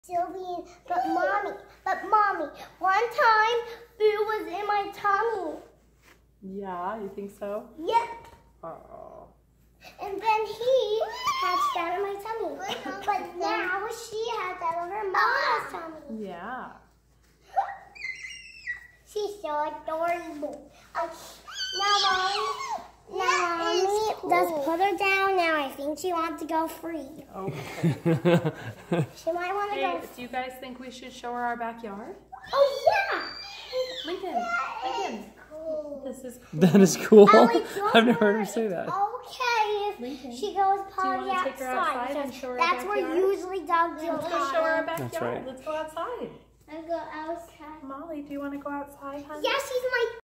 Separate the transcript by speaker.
Speaker 1: Sylvie, but mommy, one time Boo was in my tummy.
Speaker 2: Yeah, you think so?
Speaker 1: Yep.
Speaker 2: Oh.
Speaker 1: And then he hatched out of my tummy. But now she has out of her mama's tummy.
Speaker 2: Yeah.
Speaker 1: She's so adorable. Now, mommy, just put her down now. I think she wants to go free.
Speaker 2: Okay.
Speaker 1: She might want to
Speaker 2: Hey,
Speaker 1: go.
Speaker 2: do you guys think we should show her our backyard?
Speaker 1: Oh, yeah.
Speaker 2: Lincoln, this is cool.
Speaker 3: That is cool.
Speaker 1: Ellie,
Speaker 3: I've never heard her say that.
Speaker 1: Okay,
Speaker 2: Lincoln,
Speaker 1: if she goes
Speaker 2: do you
Speaker 1: potty
Speaker 2: want to take her outside
Speaker 1: outside.
Speaker 2: and show her
Speaker 1: That's
Speaker 2: our
Speaker 1: where
Speaker 2: backyard?
Speaker 1: usually dogs do
Speaker 2: Let's go show her our backyard.
Speaker 3: That's right.
Speaker 2: Let's go outside.
Speaker 1: I go outside.
Speaker 2: Molly, do you want to go outside, honey?
Speaker 1: Yeah, she's my